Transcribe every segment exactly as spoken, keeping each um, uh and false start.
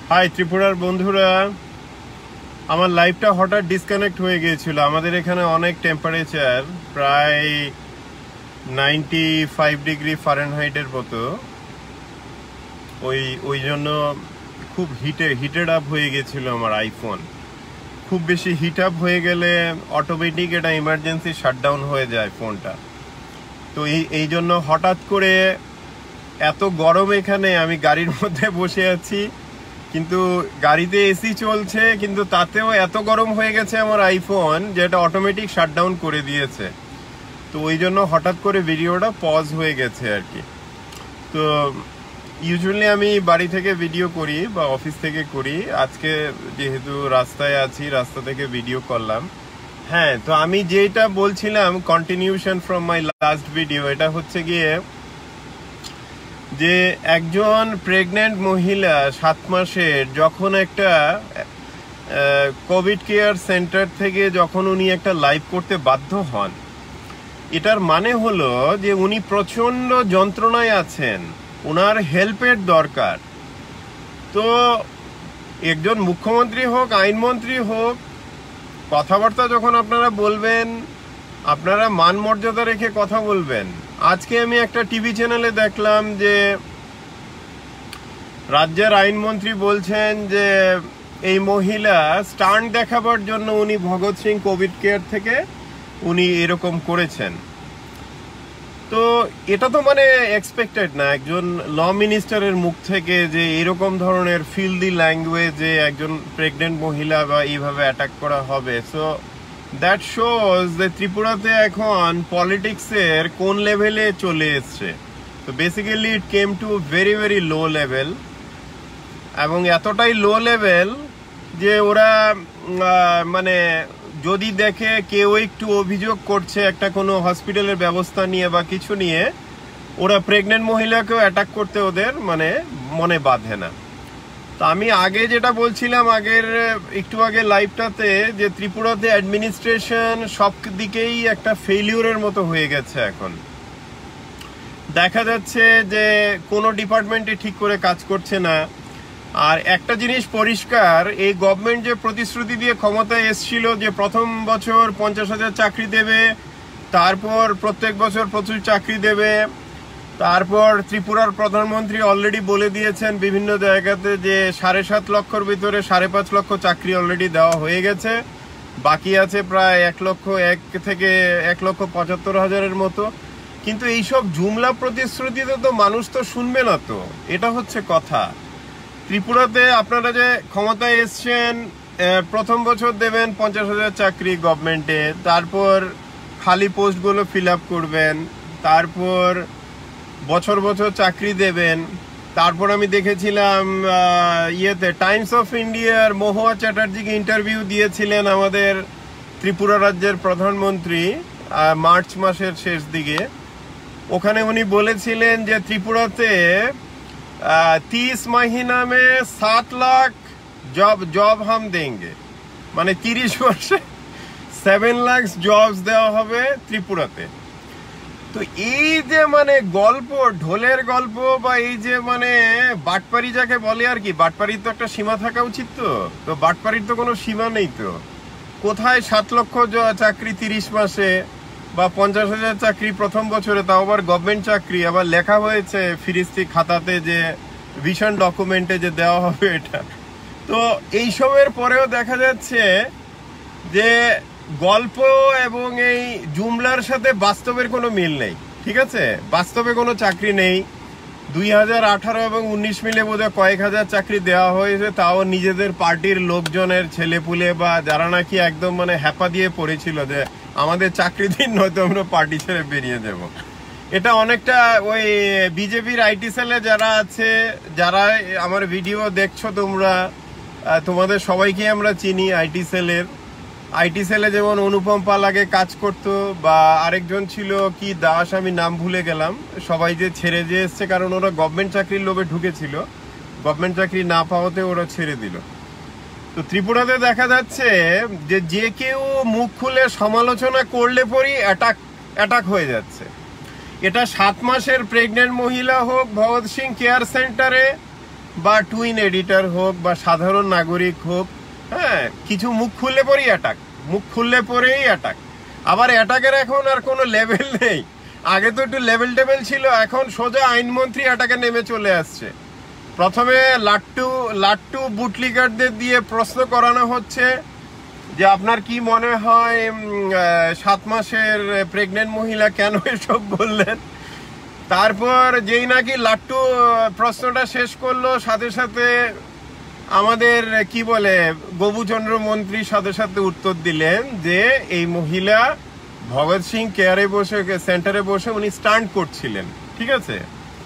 High ত্রিপুরার বন্ধুরা, আমার লাইভটা হঠাৎ ডিসকানেক্ট হয়ে গিয়েছিল। আমাদের এখানে অনেক টেম্পারেচার, প্রায় নাইনটি ফাইভ ডিগ্রি ফারেনহাইটের মতো। ওই ওই জন্য খুব হিটে হিটেড আপ হয়ে গেছিল আমার আইফোন। খুব বেশি হিট আপ হয়ে গেলে অটোমেটিক এটা ইমার্জেন্সি শাটডাউন হয়ে যায় ফোনটা। তো এই এই জন্য হঠাৎ করে এত গরম, এখানে আমি গাড়ির মধ্যে বসে আছি, কিন্তু গাড়িতে এসি চলছে, কিন্তু তাতেও এত গরম হয়ে গেছে আমার আইফোন যে এটা অটোমেটিক শাটডাউন করে দিয়েছে। তো ওই জন্য হঠাৎ করে ভিডিওটা পজ হয়ে গেছে আর কি। তো ইউজুয়ালি আমি বাড়ি থেকে ভিডিও করি বা অফিস থেকে করি। আজকে যেহেতু রাস্তায় আছি, রাস্তা থেকে ভিডিও করলাম। হ্যাঁ, তো আমি যেটা বলছিলাম, continuation from my last video, এটা হচ্ছে গিয়ে যে একজন প্রেগনেন্ট মহিলা সাত মাসের যখন একটা কোভিড কেয়ার সেন্টার থেকে যখন উনি একটা লাইভ করতে বাধ্য হন, এটার মানে হলো যে উনি প্রচন্ড যন্ত্রণায় আছেন, ওনার হেল্পের দরকার। তো একজন মুখ্যমন্ত্রী হোক, আইনমন্ত্রী হোক, কথাবার্তা যখন আপনারা বলবেন, আপনারা মান মর্যাদা রেখে কথা বলবেন। আজকে আমি একটা টিভি চ্যানেলে দেখলাম যে রাজ্যের আইনমন্ত্রী বলছেন যে এই মহিলা স্টান্ট দেখাবার জন্য উনি ভগৎ সিং কোভিড কেয়ার থেকে উনি এরকম করেছেন। তো এটা তো মানে এক্সপেক্টেড না একজন ল মিনিস্টারের মুখ থেকে যে এরকম ধরনের ফিল্দি ল্যাঙ্গুয়েজে একজন প্রেগনেন্ট মহিলা বা এইভাবে অ্যাটাক করা হবে। সো দ্যাট শোজ যে ত্রিপুরাতে এখন পলিটিক্সের কোন লেভেলে চলে এসছে। তো basically it came to very very low level, এবং এতটাই লো লেভেল যে ওরা মানে যদি দেখে কেউ একটু অভিযোগ করছে একটা কোনো হসপিটালের ব্যবস্থা নিয়ে বা কিছু নিয়ে, ওরা প্রেগনেন্ট মহিলাকেও অ্যাটাক করতে ওদের মানে মনে বাঁধে না। তো আমি আগে যেটা বলছিলাম আগের একটু আগে লাইভটাতে, যে ত্রিপুরাতে অ্যাডমিনিস্ট্রেশন সব দিকেই একটা ফেলিউরের মতো হয়ে গেছে। এখন দেখা যাচ্ছে যে কোনো ডিপার্টমেন্টে ঠিক করে কাজ করছে না। আর একটা জিনিস পরিষ্কার, এই গভর্নমেন্ট যে প্রতিশ্রুতি দিয়ে ক্ষমতায় এসেছিল যে প্রথম বছর পঞ্চাশ হাজার চাকরি দেবে, তারপর প্রত্যেক বছর প্রচুর চাকরি দেবে, তারপর ত্রিপুরার প্রধানমন্ত্রী অলরেডি বলে দিয়েছেন বিভিন্ন জায়গাতে যে সাড়ে সাত লক্ষর ভিতরে সাড়ে পাঁচ লক্ষ চাকরি অলরেডি দেওয়া হয়ে গেছে, বাকি আছে প্রায় এক লক্ষ এক থেকে এক লক্ষ পঁচাত্তর হাজারের মতো। কিন্তু এইসব জুমলা প্রতিশ্রুতিতে তো মানুষ তো শুনবে না। তো এটা হচ্ছে কথা। ত্রিপুরাতে আপনারা যে ক্ষমতায় এসছেন, প্রথম বছর দেবেন পঞ্চাশ হাজার চাকরি গভর্নমেন্টে, তারপর খালি পোস্টগুলো ফিল আপ করবেন, তারপর বছর বছর চাকরি দেবেন। তারপর আমি দেখেছিলাম ইয়েতে টাইমস অফ ইন্ডিয়ার মহুয়া চ্যাটার্জিকে ইন্টারভিউ দিয়েছিলেন আমাদের ত্রিপুরা রাজ্যের প্রধানমন্ত্রী মার্চ মাসের শেষ দিকে। ওখানে উনি বলেছিলেন যে ত্রিপুরাতে तीस महीना में सात लाख जॉब जॉब हम देंगे, মানে তিরিশ মাসে সেভেন লাখ জবস দেওয়া হবে ত্রিপুরাতে। তো এই যে মানে গল্প, ঢোলের গল্প, বা এই যে মানে বাটপারি যাকে বলে আর কি, বাটপারির তো একটা সীমা থাকা উচিত। তো তো বাটপারির তো কোনো সীমা নেই। তো কোথায় সাত লক্ষ চাকরি তিরিশ মাসে বা পঞ্চাশ হাজার চাকরি প্রথম বছরে, তাও আবার গভর্নমেন্ট চাকরি, আবার লেখা হয়েছে ফিরিস্তি খাতাতে যে ভিশন ডকুমেন্টে যে দেওয়া হবে এটা। তো এইসবের পরেও দেখা যাচ্ছে যে গল্প এবং এই জুমলার সাথে বাস্তবের কোনো মিল নেই। ঠিক আছে, বাস্তবে কোনো চাকরি নেই। দুই হাজার আঠারো এবং উনিশ মিলে বোধহয় কয়েক হাজার চাকরি দেওয়া হয়েছে, তাও নিজেদের পার্টির লোকজনের ছেলেপুলে বা যারা নাকি একদম মানে হ্যাপা দিয়ে পড়েছিল যে আমাদের চাকরি দিন, নয়তো আমরা পার্টি ছেড়ে বেরিয়ে যাব। এটা অনেকটা ওই বিজেপির আইটি সেলে যারা আছে, যারা আমার ভিডিও দেখছো তোমরা, তোমাদের সবাইকে আমরা চিনি আইটি সেলের। আইটি সেলে যেমন অনুপম পাল আগে কাজ করতো, বা আরেকজন ছিল কি দাস, আমি নাম ভুলে গেলাম, সবাই যে ছেড়ে যে এসছে কারণ ওরা গভর্নমেন্ট চাকরির লোভে ঢুকেছিল, গভর্নমেন্ট চাকরি না পাওয়াতে ওরা ছেড়ে দিল। তো ত্রিপুরাতে দেখা যাচ্ছে যে যে কেউ মুখ খুলে সমালোচনা করলে পরই অ্যাটাক অ্যাটাক হয়ে যাচ্ছে। এটা সাত মাসের প্রেগনেন্ট মহিলা হোক ভগৎ সিং কেয়ার সেন্টারে, বা টুইন এডিটর হোক বা সাধারণ নাগরিক হোক, হ্যাঁ, কিছু মুখ খুললে পরেই অ্যাটাক, মুখ খুললে পরেই অ্যাটাক। আবার অ্যাটাকের এখন আর কোনো লেভেল নেই। আগে তো একটু লেভেল টেবেল ছিল, এখন সোজা আইনমন্ত্রী অ্যাটাকে নেমে চলে আসছে। প্রথমে লাট্টু লাট্টু বুটলিগারদের দিয়ে প্রশ্ন করানো হচ্ছে যে আপনার কি মনে হয় সাত মাসের প্রেগনেন্ট মহিলা কেন এসব বললেন। তারপর যেই নাকি লাট্টু প্রশ্নটা শেষ করলো, সাথে সাথে আমাদের কি বলে গবুচন্দ্র মন্ত্রী সাথে সাথে উত্তর দিলেন যে এই মহিলা ভগৎ সিং কেয়ারে বসে সেন্টারে বসে উনি স্টান্ট করছিলেন। ঠিক আছে,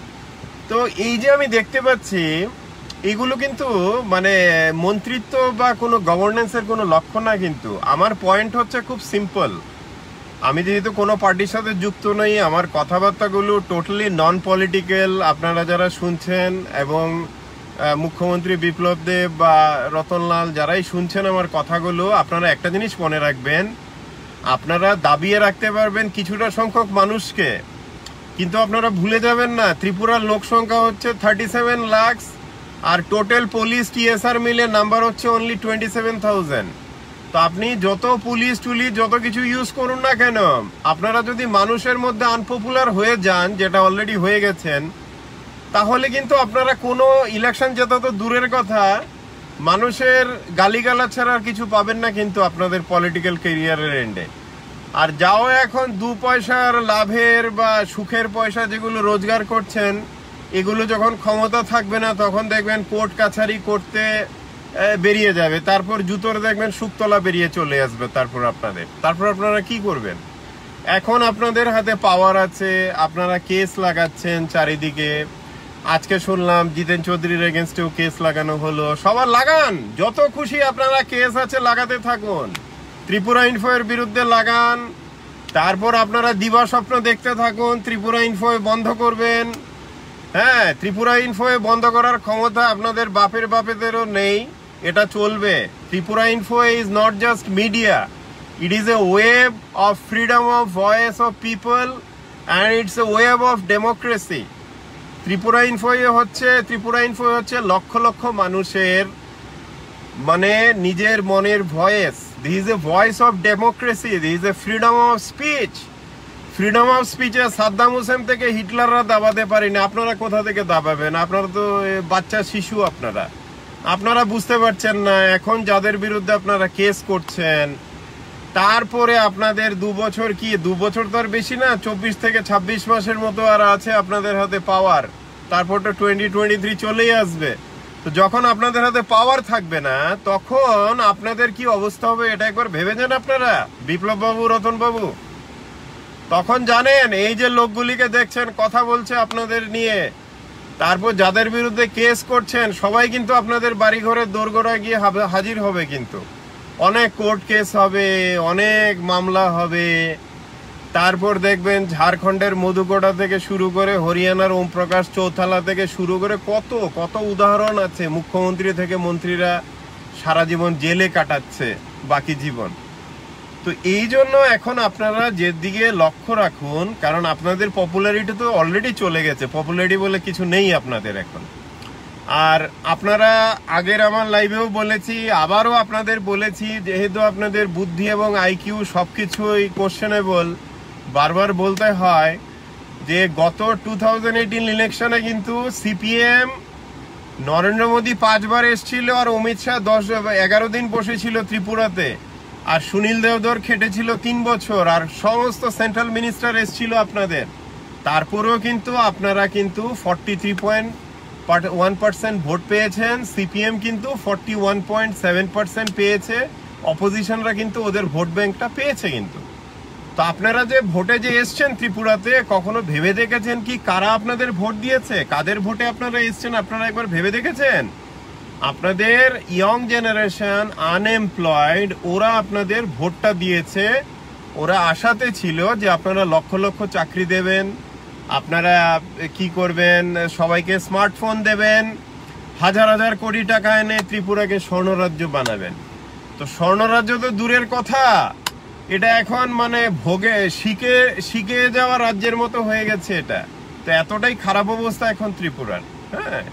তো এই যে আমি দেখতে পাচ্ছি এগুলো কিন্তু মানে মন্ত্রিত্ব বা কোনো গভর্নেন্সের কোনো লক্ষ্য না। কিন্তু আমার পয়েন্ট হচ্ছে খুব সিম্পল, আমি যেহেতু কোনো পার্টির সাথে যুক্ত নই, আমার কথাবার্তাগুলো টোটালি নন পলিটিক্যাল। আপনারা যারা শুনছেন এবং মুখ্যমন্ত্রী বিপ্লব দেব বা রতনলাল যারাই শুনছেন আমার কথাগুলো, আপনারা একটা জিনিস মনে রাখবেন, আপনারা দাবিয়ে রাখতে পারবেন কিছুটা সংখ্যক মানুষকে, কিন্তু আপনারা ভুলে যাবেন না ত্রিপুরার লোক সংখ্যা হচ্ছে থার্টি সেভেন লাখ, আর টোটাল পুলিশ টিএসআর মিলে নাম্বার হচ্ছে অনলি টোয়েন্টি সেভেন থাউজেন্ড। তো আপনি যত পুলিশ টুলিশ যত কিছু ইউজ করুন না কেন, আপনারা যদি মানুষের মধ্যে আনপপুলার হয়ে যান, যেটা অলরেডি হয়ে গেছেন, তাহলে কিন্তু আপনারা কোনো ইলেকশন জেতা তো দূরের কথা, মানুষের গালিগালা ছাড়া আর কিছু পাবেন না কিন্তু আপনাদের পলিটিক্যাল ক্যারিয়ারের এন্ডে। আর যাও এখন দু পয়সার লাভের বা সুখের পয়সা যেগুলো রোজগার করছেন, এগুলো যখন ক্ষমতা থাকবে না তখন দেখবেন কোর্ট কাছারি করতে বেরিয়ে যাবে, তারপর জুতোর দেখবেন শুকতলা বেরিয়ে চলে আসবে। তারপর আপনাদের তারপর আপনারা কি করবেন? এখন আপনাদের হাতে পাওয়ার আছে, আপনারা কেস লাগাচ্ছেন চারিদিকে। আজকে শুনলাম জিতেন চৌধুরীর এগেনস্টেও কেস লাগানো হলো। সবার লাগান, যত খুশি আপনারা কেস আছে লাগাতে থাকুন। ত্রিপুরা ইনফো এর বিরুদ্ধে লাগান, তারপর আপনারা দিবা স্বপ্ন দেখতে থাকুন ত্রিপুরা ইনফো বন্ধ করবেন। হ্যাঁ, ত্রিপুরা ইনফো বন্ধ করার ক্ষমতা আপনাদের বাপের বাপেদেরও নেই, এটা চলবে। Tripura info is not just media, it is a web of freedom of voice of people and it's a web of democracy. Tripura info হচ্ছে ত্রিপুরা ইনফো হচ্ছে লক্ষ লক্ষ মানুষের মানে নিজের মনের voice. This is a voice of democracy, this is a freedom of speech. Freedom of স্পিচে Saddam Hussein থেকে হিটলাররা দাবাতে পারেনি, আপনারা কোথা থেকে দাবাবেন? আপনারা তো বাচ্চা শিশু, আপনারা আপনারা বুঝতে পারছেন না। এখন যাদের বিরুদ্ধে আপনারা কেস করছেন, তারপরে আপনাদের দু বছর কি দু বছর তো আর বেশি না, চব্বিশ থেকে ছাব্বিশ মাসের মতো আর আছে আপনাদের হাতে পাওয়ার, তারপর তো টোয়েন্টি টোয়েন্টি থ্রি চলেই আসবে। তো যখন আপনাদের হাতে পাওয়ার থাকবে না, তখন আপনাদের কি অবস্থা হবে এটা একবার ভেবে যান আপনারা, বিপ্লব বাবু, রতন বাবু। তখন জানেন এই যে লোকগুলিকে দেখছেন কথা বলছে আপনাদের নিয়ে, তারপর যাদের বিরুদ্ধে কেস করছেন, সবাই কিন্তু আপনাদের বাড়ি ঘরের দোরগোড়ায় গিয়ে হাজির হবে। কিন্তু অনেক কোর্ট কেস হবে, অনেক মামলা হবে। তারপর দেখবেন ঝাড়খণ্ডের মধুকোটা থেকে শুরু করে হরিয়ানার ওম প্রকাশ চৌথালা থেকে শুরু করে কত কত উদাহরণ আছে। মুখ্যমন্ত্রী থেকে মন্ত্রীরা সারা জীবন জেলে কাটাচ্ছে বাকি জীবন। তো এই জন্য এখন আপনারা যে দিকে লক্ষ্য রাখুন, কারণ আপনাদের পপুলারিটি তো অলরেডি চলে গেছে, পপুলারিটি বলে কিছু নেই আপনাদের এখন। আর আপনারা আগের আমার লাইভেও বলেছি, আবারও আপনাদের বলেছি, যেহেতু আপনাদের বুদ্ধি এবং আইকিউ সবকিছুই কোশ্চেনেবল, বারবার বলতে হয় যে গত টু থাউজেন্ড এইটিন ইলেকশনে কিন্তু সিপিএম নরেন্দ্র মোদী পাঁচবার এসেছিল, আর অমিত শাহ দশ এগারো দিন বসেছিল ত্রিপুরাতে, আর সুনীল দেওধর খেটেছিল তিন বছর, আর সমস্ত সেন্ট্রাল মিনিস্টার এসেছিল আপনাদের। তারপরেও কিন্তু আপনারা কিন্তু forty three point one percent vote পেয়েছেন, সিপিএম কিন্তু forty one point seven percent পেয়েছে, অপোজিশনরা কিন্তু ওদের ভোট ব্যাংকটা পেয়েছে। কিন্তু তো আপনারা যে ভোটে যে এসছেন ত্রিপুরাতে, কখনো ভেবে দেখেছেন কি কারা আপনাদের ভোট দিয়েছে, কাদের ভোটে আপনারা এসছেন? আপনারা একবার ভেবে দেখেছেন? আপনাদের ইয়ং জেনারেশন আনএমপ্লয়েড, ওরা আপনাদের ভোটটা দিয়েছে। ওরা আশাতে ছিল যে আপনারা লক্ষ লক্ষ চাকরি দেবেন, আপনারা কি করবেন, সবাইকে স্মার্টফোন দেবেন, হাজার হাজার কোটি টাকা এনে ত্রিপুরাকে স্বর্ণরাজ্য বানাবেন। তো স্বর্ণরাজ্য তো দূরের কথা, এটা এখন মানে ভোগে শিখে শিখে যাওয়া রাজ্যের মতো হয়ে গেছে এটা। তো এতটাই খারাপ অবস্থা এখন ত্রিপুরার। হ্যাঁ,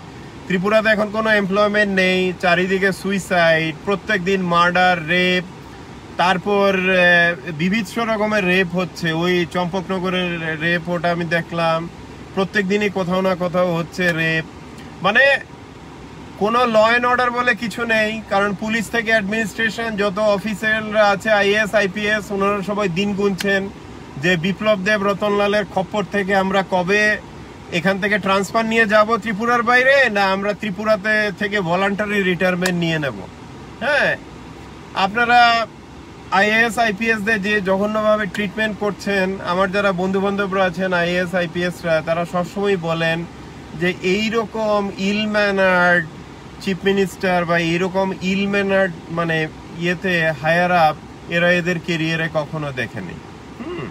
ত্রিপুরাতে এখন কোনো এমপ্লয়মেন্ট নেই, চারিদিকে সুইসাইড, প্রত্যেক দিন মার্ডার, রেপ, তারপর বিবিধ রকমের রেপ হচ্ছে। ওই চম্পকনগরের রেপ, ওটা আমি দেখলাম, প্রত্যেক দিনই কোথাও না কোথাও হচ্ছে রেপ। মানে কোনো ল অ্যান্ড অর্ডার বলে কিছু নেই, কারণ পুলিশ থেকে অ্যাডমিনিস্ট্রেশন যত অফিসাররা আছে, আইএএস আইপিএস, ওনারা সবাই দিন গুনছেন যে বিপ্লব দেব রতনলালের খপ্পর থেকে আমরা কবে এখান থেকে ট্রান্সফার নিয়ে যাব ত্রিপুরার বাইরে, না আমরা ত্রিপুরাতে থেকে ভলান্টারি রিটায়ারমেন্ট নিয়ে নেব। হ্যাঁ, আপনারা আইএএস আইপিএস দের যে জঘন্যভাবে ট্রিটমেন্ট করছেন, আমার যারা বন্ধু বান্ধবরা আছেন আইএএস আইপিএসরা, তারা সবসময় বলেন যে এইরকম ইল ম্যানার্ড চিফ মিনিস্টার বা এইরকম ইল ম্যানার্ড মানে ইয়েতে হায়ার আপ এরা এদের কেরিয়ারে কখনো দেখেনি। হুম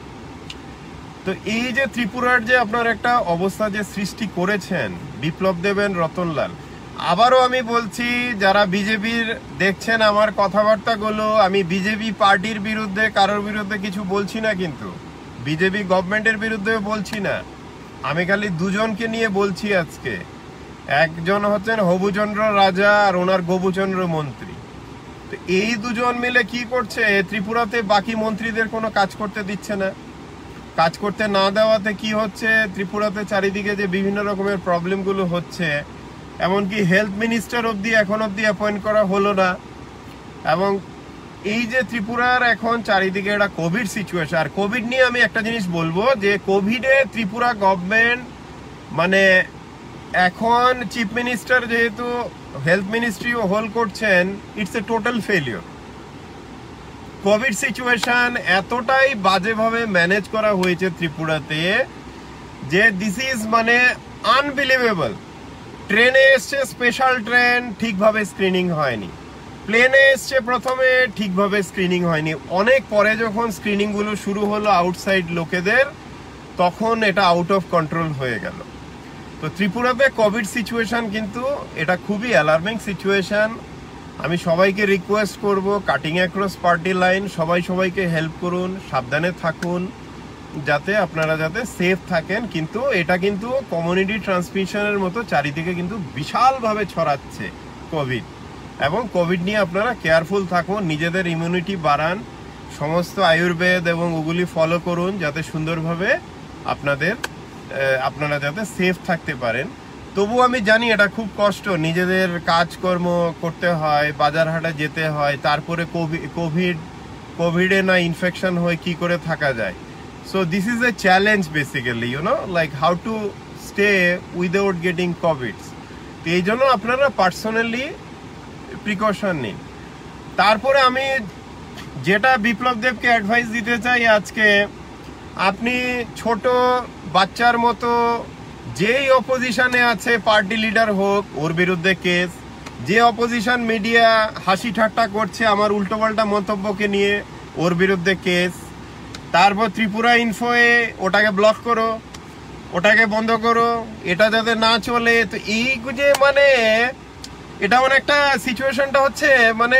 তো এই যে ত্রিপুরার যে আপনার একটা অবস্থা যে সৃষ্টি করেছেন বিপ্লব দেবেন রতনলাল, আবারও আমি বলছি, যারা বিজেপির দেখছেন আমার কথাবার্তাগুলো, আমি বিজেপি পার্টির বিরুদ্ধে কারোর বিরুদ্ধে কিছু বলছি না, কিন্তু বিজেপি গভর্নমেন্টের বিরুদ্ধে বলছি না, আমি খালি দুজনকে নিয়ে বলছি আজকে। একজন হচ্ছেন হবুচন্দ্র রাজা আর ওনার গবুচন্দ্র মন্ত্রী। তো এই দুজন মিলে কি করছে, ত্রিপুরাতে বাকি মন্ত্রীদের কোনো কাজ করতে দিচ্ছে না। কাজ করতে না দেওয়াতে কি হচ্ছে, ত্রিপুরাতে চারিদিকে যে বিভিন্ন রকমের প্রবলেমগুলো হচ্ছে, এমনকি হেলথ মিনিস্টার অব্দি এখন অব্দি অ্যাপয়েন্ট করা হলো না। এবং এই যে ত্রিপুরার এখন চারিদিকে একটা কোভিড সিচুয়েশন, আর কোভিড নিয়ে আমি একটা জিনিস বলবো যে কোভিডে ত্রিপুরা গভর্নমেন্ট মানে এখন চিফ মিনিস্টার যেহেতু হেলথ মিনিস্ট্রিও হোল্ড করছেন, it's a total failure. Covid situation এতটাই বাজেভাবে ম্যানেজ করা হয়েছে ত্রিপুরাতে যে দিস ইজ মানে আনবিলিভেবল। ট্রেনে এসছে স্পেশাল ট্রেন, ঠিকভাবে স্ক্রিনিং হয়নি। প্লেনে এসছে প্রথমে, ঠিকভাবে স্ক্রিনিং হয়নি। অনেক পরে যখন স্ক্রিনিংগুলো শুরু হলো আউটসাইড লোকেদের, তখন এটা আউট অফ কন্ট্রোল হয়ে গেল। তো ত্রিপুরাতে কোভিড সিচুয়েশন কিন্তু এটা খুবই অ্যালার্মিং সিচুয়েশন। আমি সবাইকে রিকোয়েস্ট করব, কাটিং অ্যাক্রস পার্টি লাইন, সবাই সবাইকে হেল্প করুন, সাবধানে থাকুন, যাতে আপনারা যাতে সেফ থাকেন। কিন্তু এটা কিন্তু কমিউনিটি ট্রান্সমিশনের মতো চারিদিকে কিন্তু বিশালভাবে ছড়াচ্ছে কোভিড, এবং কোভিড নিয়ে আপনারা কেয়ারফুল থাকুন, নিজেদের ইমিউনিটি বাড়ান, সমস্ত আয়ুর্বেদ এবং ওগুলি ফলো করুন, যাতে সুন্দরভাবে আপনাদের আপনারা যাতে সেফ থাকতে পারেন। তবু আমি জানি এটা খুব কষ্ট, নিজেদের কাজকর্ম করতে হয়, বাজার হাটে যেতে হয়, তারপরে কোভিড কোভিডে না ইনফেকশন হয়ে কি করে থাকা যায়। So this is a challenge basically, you know, like how to stay without getting covid. তো এই জন্য আপনারা পার্সোনালি প্রিকশন নিন। তারপরে আমি যেটা বিপ্লব দেবকে অ্যাডভাইস দিতে চাই আজকে, আপনি ছোট বাচ্চার মতো যেই অপোজিশনে আছে, পার্টি লিডার হোক, ওর বিরুদ্ধে কেস। যে অপোজিশন মিডিয়া হাসি ঠাট্টা করছে আমার উল্টোপাল্টা মন্তব্যকে নিয়ে, ওর বিরুদ্ধে কেস। তারপর ত্রিপুরা ইনফোয়ে ওটাকে ব্লক করো, ওটাকে বন্ধ করো, এটা যাতে না চলে। তো এই যে মানে এটা মানে একটা সিচুয়েশনটা হচ্ছে মানে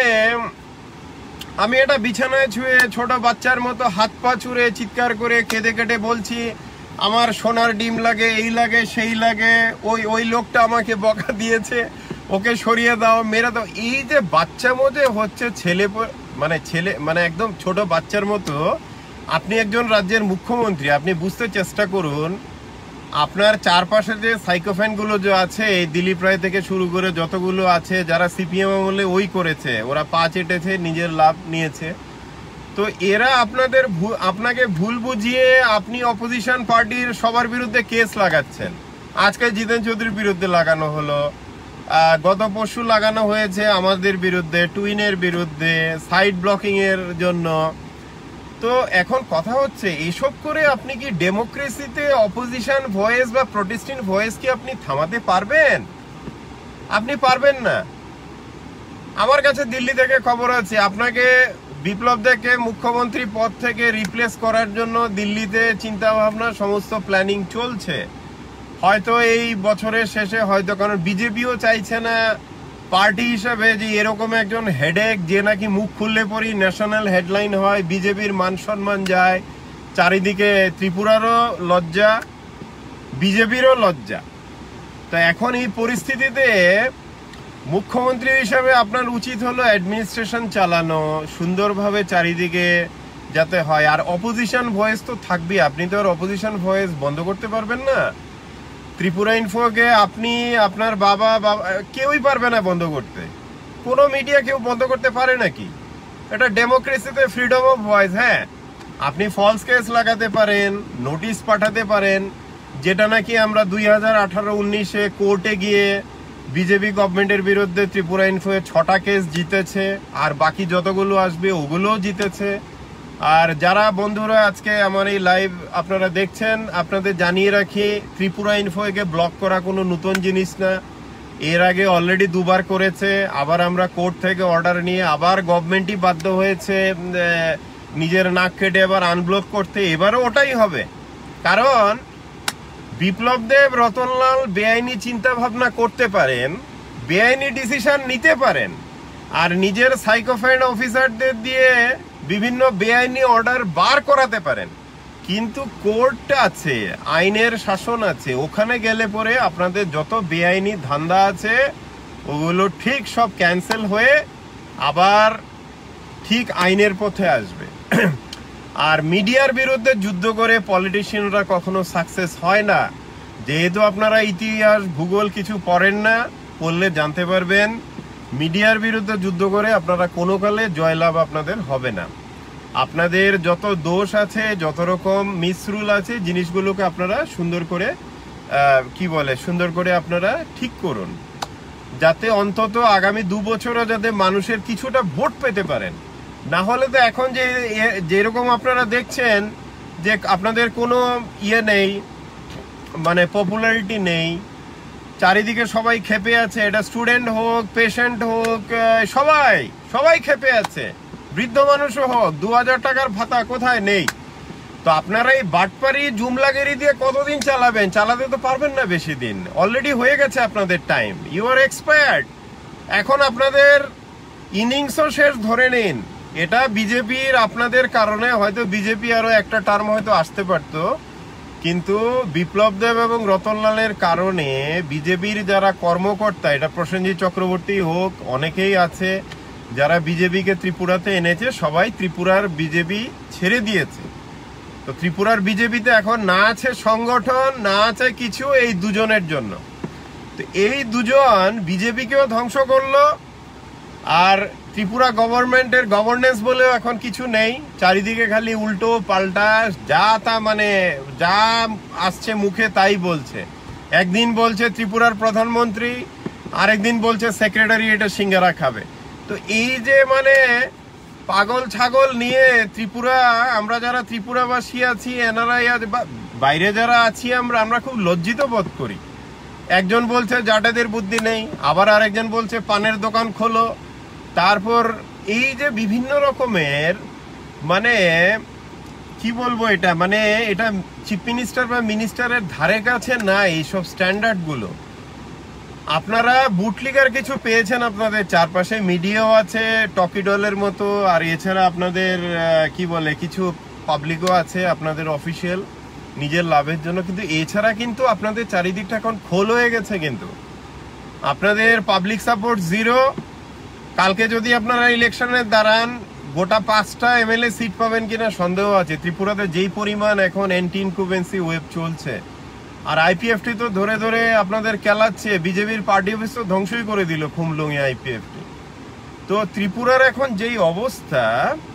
আমি এটা বিছানায় ছুঁয়ে ছোট বাচ্চার মতো হাত পা ছুঁড়ে চিৎকার করে কেঁদে কেটে বলছি আমার সোনার ডিম লাগে, এই লাগে, সেই লাগে, ওই ওই লোকটা আমাকে বকা দিয়েছে, ওকে সরিয়ে দাও, মেরে দাও। এই যে বাচ্চা মধ্যে হচ্ছে ছেলে মানে ছেলে মানে একদম ছোট বাচ্চার মতো। আপনি একজন রাজ্যের মুখ্যমন্ত্রী, আপনি বুঝতে চেষ্টা করুন আপনার চারপাশে যে সাইকোফ্যানগুলো যে আছে, এই দিলীপ রায় থেকে শুরু করে যতগুলো আছে, যারা সিপিএম আমলে ওই করেছে, ওরা পা চেটেছে, নিজের লাভ নিয়েছে। তো এরা আপনাদের আপনাকে ভুল বুঝিয়ে আপনি অপোজিশন পার্টির সবার বিরুদ্ধে কেস লাগাচ্ছেন। আজকে জিতেন চৌধুরীর বিরুদ্ধে লাগানো হলো, গত পরশু লাগানো হয়েছে আমাদের বিরুদ্ধে, টুইনের বিরুদ্ধে, সাইড ব্লকিং এর জন্য। তো এখন কথা হচ্ছে এসব করে আপনি কি ডেমোক্রেসিতে অপোজিশন ভয়েস বা প্রোটেস্টিং ভয়েস কি আপনি থামাতে পারবেন? আপনি পারবেন না। আমার কাছে দিল্লি থেকে খবর আছে আপনাকে বিপ্লব দেবকে মুখ্যমন্ত্রী পদ থেকে রিপ্লেস করার জন্য দিল্লিতে চিন্তা ভাবনা সমস্ত প্ল্যানিং চলছে। হয়তো এই বছরের শেষে, হয়তো, কারণ বিজেপিও চাইছে না পার্টি হিসেবে যে এরকম একজন হেডেক যে নাকি মুখ খুললে পরই ন্যাশনাল হেডলাইন হয়, বিজেপির মান সম্মান যায়, চারিদিকে ত্রিপুরারও লজ্জা, বিজেপিরও লজ্জা। তো এখন এই পরিস্থিতিতে মুখ্যমন্ত্রী হিসাবে আপনার উচিত হলো অ্যাডমিনিস্ট্রেশন চালানো সুন্দরভাবে চারিদিকে যাতে হয়। আর অপোজিশন ভয়েস তো থাকবেই, আপনি তো আর অপোজিশন ভয়েস বন্ধ করতে পারবেন না। ত্রিপুরা ইনফোকে আপনি, আপনার বাবা বাবা কেউই পারবে না বন্ধ করতে, কোনো মিডিয়া কেউ বন্ধ করতে পারে নাকি? এটা ডেমোক্রেসিতে ফ্রিডম অফ ভয়েস। হ্যাঁ, আপনি ফলস কেস লাগাতে পারেন, নোটিশ পাঠাতে পারেন, যেটা নাকি আমরা দুই হাজার আঠারো উনিশে কোর্টে গিয়ে বিজেপি গভর্নমেন্টের বিরুদ্ধে ত্রিপুরা ইনফোয়ে ছটা কেস জিতেছে, আর বাকি যতগুলো আসবে ওগুলোও জিতেছে। আর যারা বন্ধুরা আজকে আমার এই লাইভ আপনারা দেখছেন, আপনাদের জানিয়ে রাখি, ত্রিপুরা ইনফোকে ব্লক করা কোনো নতুন জিনিস না। এর আগে অলরেডি দুবার করেছে, আবার আমরা কোর্ট থেকে অর্ডার নিয়ে আবার গভর্নমেন্টই বাধ্য হয়েছে নিজের নাক কেটে আবার আনব্লক করতে। এবারও ওটাই হবে, কারণ বিপ্লব দেব, রতনলাল বেআইনি চিন্তা ভাবনা করতে পারেন, বেআইনি ডিসিশন নিতে পারেন, আর নিজের সাইকোফাইন অফিসারদের দিয়ে বিভিন্ন বেআইনি অর্ডার বার করাতে পারেন, কিন্তু কোর্ট আছে, আইনের শাসন আছে, ওখানে গেলে পরে আপনাদের যত বেআইনি ধান্দা আছে ওগুলো ঠিক সব ক্যান্সেল হয়ে আবার ঠিক আইনের পথে আসবে। আর মিডিয়ার বিরুদ্ধে যুদ্ধ করে পলিটিশিয়ানরা কখনো সাকসেস হয় না। যেহেতু আপনারা ইতিহাস ভূগোল কিছু পড়েন না, পড়লে জানতে পারবেন মিডিয়ার বিরুদ্ধে যুদ্ধ করে আপনারা কোনো কালে জয়লাভ আপনাদের হবে না। আপনাদের যত দোষ আছে, যত রকম মিসরুল আছে, জিনিসগুলোকে আপনারা সুন্দর করে কি বলে সুন্দর করে আপনারা ঠিক করুন, যাতে অন্তত আগামী দু বছরে যাতে মানুষের কিছুটা ভোট পেতে পারেন। না হলে তো এখন যে যেরকম আপনারা দেখছেন যে আপনাদের কোনো ইয়ে নেই, মানে পপুলারিটি নেই, চারিদিকে সবাই খেপে আছে, এটা স্টুডেন্ট হোক, পেশেন্ট হোক, সবাই সবাই খেপে আছে, বৃদ্ধ মানুষও হোক, দু হাজার টাকার ভাতা কোথায় নেই। তো আপনারা এই বাটপারি জুমলাগিরি দিয়ে কতদিন চালাবেন? চালাতে তো পারবেন না বেশি দিন, অলরেডি হয়ে গেছে আপনাদের টাইম, ইউ আর এক্সপায়ার্ড। এখন আপনাদের ইনিংসও শেষ ধরে নিন। এটা বিজেপির আপনাদের কারণে হয়তো বিজেপি আরো একটা টার্ম হয়তো আসতে পারত, কিন্তু বিপ্লব দেব এবং রতনলালের কারণে বিজেপির যারা কর্মকর্তা, এটা প্রসেনজিৎ চক্রবর্তী হোক, অনেকেই আছে যারা বিজেপিকে ত্রিপুরাতে এনেছে, সবাই ত্রিপুরার বিজেপি ছেড়ে দিয়েছে। তো ত্রিপুরার বিজেপিতে এখন না আছে সংগঠন, না আছে কিছু, এই দুজনের জন্য। তো এই দুজন বিজেপিকেও ধ্বংস করলো, আর ত্রিপুরা গভর্নমেন্টের গভর্নেন্স বলেও এখন কিছু নেই, চারিদিকে খালি উল্টো পাল্টা যা তা, মানে যা আসছে মুখে তাই বলছে। একদিন বলছে ত্রিপুরার প্রধানমন্ত্রী, আরেকদিন বলছে সেক্রেটারি এটা সিঙ্গারা খাবে। তো এই যে মানে পাগল ছাগল নিয়ে ত্রিপুরা, আমরা যারা ত্রিপুরাবাসী আছি, এনআরআই বাইরে যারা আছি, আমরা আমরা খুব লজ্জিত বোধ করি। একজন বলছে জাটেদের বুদ্ধি নেই, আবার আরেকজন বলছে পানের দোকান খোলো। তারপর এই যে বিভিন্ন রকমের, মানে কি বলবো, এটা মানে এটা চিফ মিনিস্টার বা মিনিস্টারের ধারে কাছে না এইসব স্ট্যান্ডার্ড গুলো। আপনারা বুটলিগার কিছু পেয়েছেন, আপনাদের চারপাশে মিডিয়াও আছে টকিডলের মতো, আর এছাড়া আপনাদের কি বলে কিছু পাবলিকও আছে আপনাদের অফিসিয়াল নিজের লাভের জন্য, কিন্তু এছাড়া কিন্তু আপনাদের চারিদিকটা এখন খোল হয়ে গেছে। কিন্তু আপনাদের পাবলিক সাপোর্ট জিরো। কালকে যদি আপনারা ইলেকশনে দাঁড়ান, গোটা পাঁচটা এমএলএ সিট পাবেন কিনা সন্দেহ আছে। ত্রিপুরাতে যেই পরিমাণ এখন অ্যান্টি ইনকুবেন্সি ওয়েব চলছে, আর আইপিএফটি তো ধরে ধরে আপনাদের কেলাচ্ছে, বিজেপির পার্টি অফিস তো ধ্বংসই করে দিল খুমলুঙে আইপিএফটি। তো ত্রিপুরার এখন যেই অবস্থা,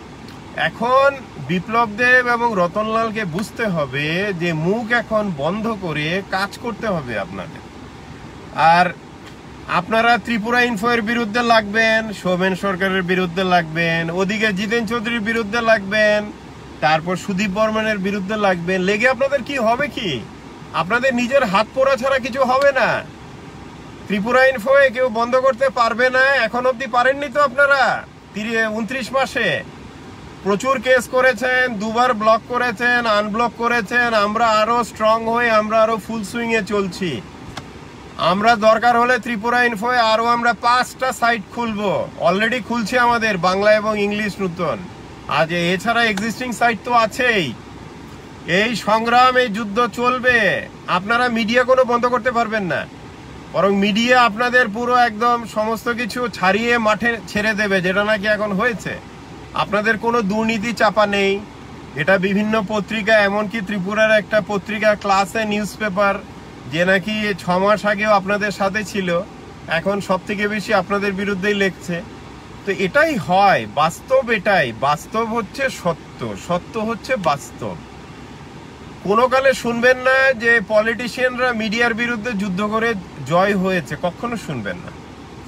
এখন বিপ্লব দেব এবং রতনলালকে বুঝতে হবে যে মুখ এখন বন্ধ করে কাজ করতে হবে আপনাদের। আর আপনারা ত্রিপুরা ইনফোর বিরুদ্ধে লাগবেন, সৌমেন সরকারের বিরুদ্ধে লাগবেন, ওদিকে জিতেন চৌধুরীর বিরুদ্ধে লাগবেন, তারপর সুদীপ বর্মনের বিরুদ্ধে লাগবেন। লেগে আপনাদের কি হবে? কি আপনাদের নিজের হাত পোড়া ছাড়া কিছু হবে না। ত্রিপুরা ইনফোয়ে কেউ বন্ধ করতে পারবে না, এখন অব্দি পারেননি তো আপনারা। উনত্রিশ মাসে প্রচুর কেস করেছেন, দুবার ব্লক করেছেন, আনব্লক করেছেন। আমরা আরো স্ট্রং হয়ে আমরা আরো ফুল সুইং এ চলছি। আমরা দরকার হলে ত্রিপুরা ইনফোয়ে আরো আমরা পাঁচটা সাইট খুলবো, অলরেডি খুলছে আমাদের বাংলা এবং ইংলিশ নতুন। আজ এছাড়া এক্সিস্টিং সাইট তো আছেই। এই সংগ্রাম, এই যুদ্ধ চলবে। আপনারা মিডিয়া কোনো বন্ধ করতে পারবেন না। বরং মিডিয়া আপনাদের পুরো একদম সমস্ত কিছু ছাড়িয়ে মাঠে ছেড়ে দেবে, যেটা নাকি এখন হয়েছে। আপনাদের কোনো দুর্নীতি চাপা নেই। এটা বিভিন্ন পত্রিকা, এমনকি ত্রিপুরার একটা পত্রিকা ক্লাসে নিউজ পেপার, যে নাকি ছ মাস আগেও আপনাদের সাথে ছিল, এখন সব থেকে বেশি আপনাদের বিরুদ্ধেই লেখছে। তো এটাই হয়, বাস্তব এটাই। বাস্তব হচ্ছে সত্য, সত্য হচ্ছে বাস্তব। কোনো কালে শুনবেন না যে পলিটিশিয়ানরা মিডিয়ার বিরুদ্ধে যুদ্ধ করে জয় হয়েছে, কখনো শুনবেন না।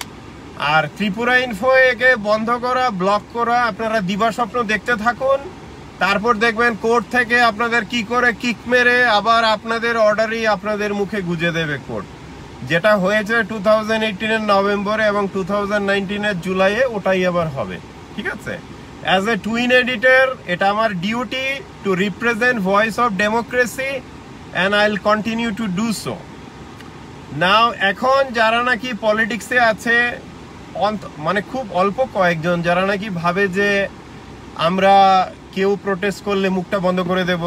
আর ত্রিপুরা ইনফো একে বন্ধ করা, ব্লক করা, আপনারা দিবাস্বপ্ন দেখতে থাকুন। তারপর দেখবেন কোর্ট থেকে আপনাদের কি করে কিক মেরে আবার আপনাদের অর্ডারই আপনাদের মুখে গুজে দেবে কোর্ট। যেটা হয়েছে টু থাউজেন্ড এইটিনের নভেম্বরে এবং টু থাউজেন্ড নাইনটিনের জুলাইয়ে, ওটাই আবার হবে। ঠিক আছে? অ্যাজ এ টুইন এডিটর, এটা আমার duty to represent voice of democracy and I will continue to do so. Now এখন যারা নাকি পলিটিক্সে আছে, মানে খুব অল্প কয়েকজন যারা নাকি ভাবে যে আমরা কেউ প্রোটেস্ট করলে মুখটা বন্ধ করে দেব,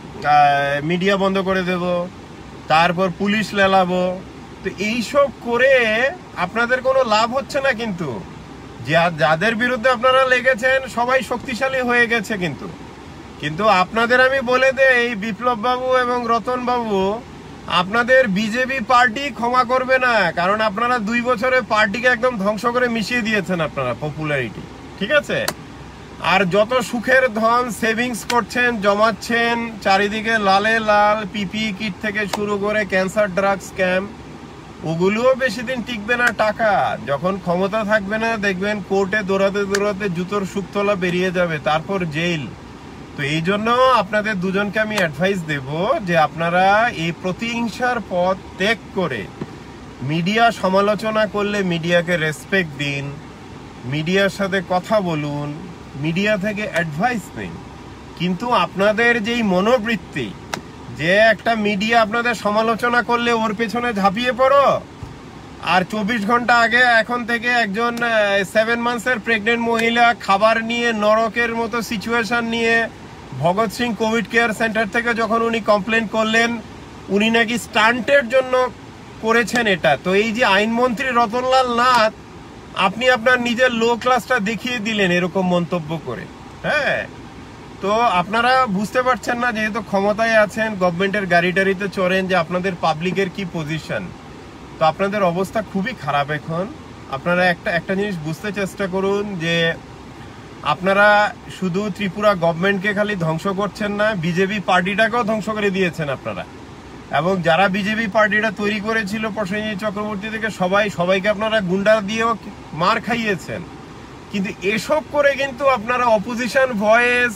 মিডিয়া বন্ধ করে দেব, তারপর পুলিশ লেলাবো, তো এইসব করে আপনাদের কোনো লাভ হচ্ছে না। কিন্তু যাদের বিরুদ্ধে আপনারা লেগেছেন সবাই শক্তিশালী হয়ে গেছে। কিন্তু কিন্তু আপনাদের আমি বলে দেই, বিপ্লব বাবু এবং রতন বাবু, আপনাদের বিজেপি পার্টি ক্ষমা করবে না। কারণ আপনারা দুই বছরে পার্টিকে একদম ধ্বংস করে মিশিয়ে দিয়েছেন আপনারা পপুলারিটি। ঠিক আছে? আর যত সুখের ধন সেভিংস করছেন, জমাচ্ছেন, চারিদিকে লালে লাল পিপি কিট থেকে শুরু করে ক্যান্সার ড্রাগ স্ক্যাম, ওগুলোও বেশি দিন টিকবে না। টাকা যখন ক্ষমতা থাকবে না, দেখবেন কোর্টে দৌড়াতে দৌড়াতে জুতোর শুকতলা বেরিয়ে যাবে, তারপর জেল। তো এই জন্য আপনাদের দুজনকে আমি অ্যাডভাইস দেব যে আপনারা এই প্রতিহিংসার পথ ত্যাগ করে মিডিয়া সমালোচনা করলে মিডিয়াকে রেসপেক্ট দিন, মিডিয়ার সাথে কথা বলুন, মিডিয়া থেকে অ্যাডভাইস নিন। কিন্তু আপনাদের যেই মনোবৃত্তি যে একটা মিডিয়া আপনাদের সমালোচনা করলে ওর পেছনে ঝাঁপিয়ে পড়ো, আর চব্বিশ ঘন্টা আগে এখন থেকে একজন সেভেন মান্থসের প্রেগনেন্ট মহিলা খাবার নিয়ে নরকের মতো সিচুয়েশন নিয়ে Bhagat Singh covid care centre থেকে যখন উনি কমপ্লেন করলেন, উনি নাকি স্টান্টের জন্য করেছেন এটা। তো এই যে আইনমন্ত্রী রতনলাল নাথ, আপনি আপনার নিজের লো ক্লাসটা দেখিয়ে দিলেন এরকম মন্তব্য করে। হ্যাঁ, তো আপনারা বুঝতে পারছেন না, যেহেতু ক্ষমতায় আছেন, গভর্নমেন্টের গাড়ি টাড়িতে চড়েন, যে আপনাদের পাবলিকের কি পজিশন। তো আপনাদের অবস্থা খুবই খারাপ এখন। আপনারা একটা একটা জিনিস বুঝতে চেষ্টা করুন যে আপনারা শুধু ত্রিপুরা গভর্নমেন্টকে খালি ধ্বংস করছেন না, বিজেপি পার্টিটাকেও ধ্বংস করে দিয়েছেন আপনারা। এবং যারা বিজেপি পার্টিটা তৈরি করেছিল প্রসেনজিৎ চক্রবর্তী থেকে সবাই সবাইকে আপনারা গুন্ডা দিয়েও মার খাইয়েছেন। কিন্তু এসব করে কিন্তু আপনারা অপোজিশন ভয়েস,